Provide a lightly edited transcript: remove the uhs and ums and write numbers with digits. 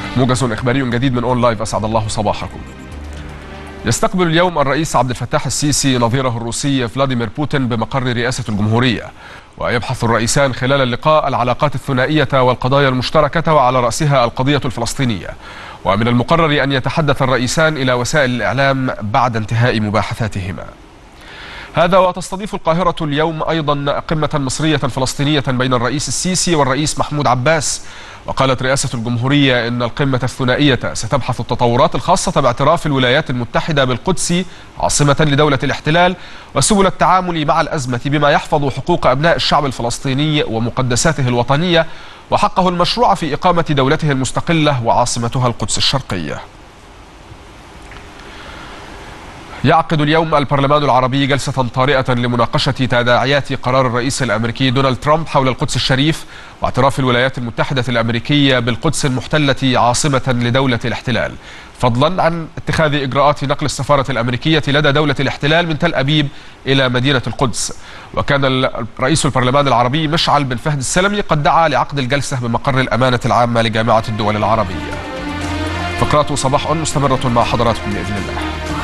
موجز إخباري جديد من أون لايف، أسعد الله صباحكم. يستقبل اليوم الرئيس عبد الفتاح السيسي نظيره الروسي فلاديمير بوتين بمقر رئاسة الجمهورية، ويبحث الرئيسان خلال اللقاء العلاقات الثنائية والقضايا المشتركة، وعلى رأسها القضية الفلسطينية. ومن المقرر أن يتحدث الرئيسان إلى وسائل الإعلام بعد انتهاء مباحثاتهما. هذا وتستضيف القاهرة اليوم أيضا قمة مصرية فلسطينية بين الرئيس السيسي والرئيس محمود عباس. وقالت رئاسة الجمهورية إن القمة الثنائية ستبحث التطورات الخاصة باعتراف الولايات المتحدة بالقدس عاصمة لدولة الاحتلال، وسبل التعامل مع الأزمة بما يحفظ حقوق أبناء الشعب الفلسطيني ومقدساته الوطنية وحقه المشروع في إقامة دولته المستقلة وعاصمتها القدس الشرقية. يعقد اليوم البرلمان العربي جلسة طارئة لمناقشة تداعيات قرار الرئيس الأمريكي دونالد ترامب حول القدس الشريف واعتراف الولايات المتحدة الأمريكية بالقدس المحتلة عاصمة لدولة الاحتلال، فضلا عن اتخاذ إجراءات نقل السفارة الأمريكية لدى دولة الاحتلال من تل أبيب إلى مدينة القدس. وكان رئيس البرلمان العربي مشعل بن فهد السلمي قد دعا لعقد الجلسة بمقر الأمانة العامة لجامعة الدول العربية. فقرات صباح مستمرة مع حضراتكم بإذن الله.